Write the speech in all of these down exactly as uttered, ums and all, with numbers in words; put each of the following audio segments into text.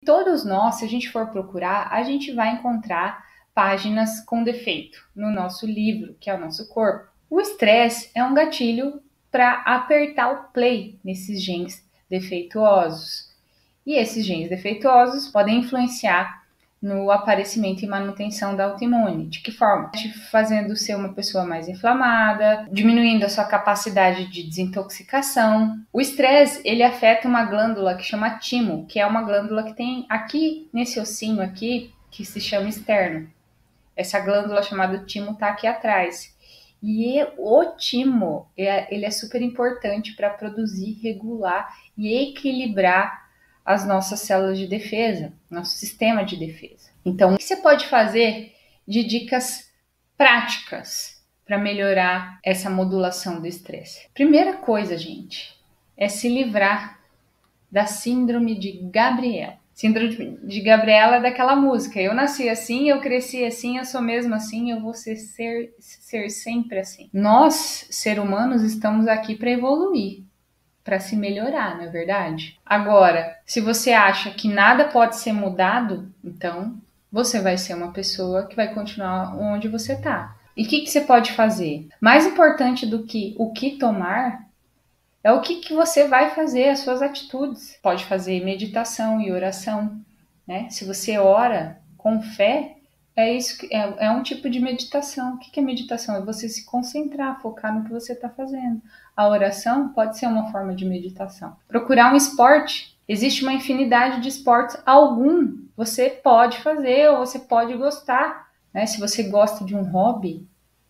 Todos nós, se a gente for procurar, a gente vai encontrar páginas com defeito no nosso livro, que é o nosso corpo. O estresse é um gatilho para apertar o play nesses genes defeituosos. E esses genes defeituosos podem influenciar no aparecimento e manutenção da autoimune. De que forma? Te fazendo ser uma pessoa mais inflamada, diminuindo a sua capacidade de desintoxicação. O estresse, ele afeta uma glândula que chama timo, que é uma glândula que tem aqui nesse ossinho aqui, que se chama externo. Essa glândula chamada timo está aqui atrás. E o timo, ele é super importante para produzir, regular e equilibrar as nossas células de defesa, nosso sistema de defesa. Então, o que você pode fazer de dicas práticas para melhorar essa modulação do estresse? Primeira coisa, gente, é se livrar da síndrome de Gabriela. Síndrome de Gabriela é daquela música. Eu nasci assim, eu cresci assim, eu sou mesmo assim, eu vou ser, ser, ser sempre assim. Nós, seres humanos, estamos aqui para evoluir, para se melhorar, não é verdade? Agora, se você acha que nada pode ser mudado, então você vai ser uma pessoa que vai continuar onde você está. E o que, que você pode fazer? Mais importante do que o que tomar é o que, que você vai fazer, as suas atitudes. Pode fazer meditação e oração, né? Se você ora com fé, é, isso, é, é um tipo de meditação. O que, que é meditação? É você se concentrar, focar no que você está fazendo. A oração pode ser uma forma de meditação. Procurar um esporte. Existe uma infinidade de esportes. Algum você pode fazer ou você pode gostar, né? Se você gosta de um hobby,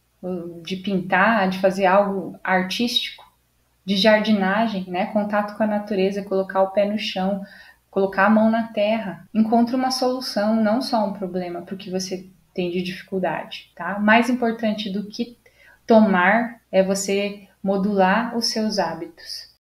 de pintar, de fazer algo artístico, de jardinagem, né? Contato com a natureza, colocar o pé no chão, colocar a mão na terra. Encontre uma solução, não só um problema para o que você tem de dificuldade, tá? Mais importante do que tomar é você modular os seus hábitos.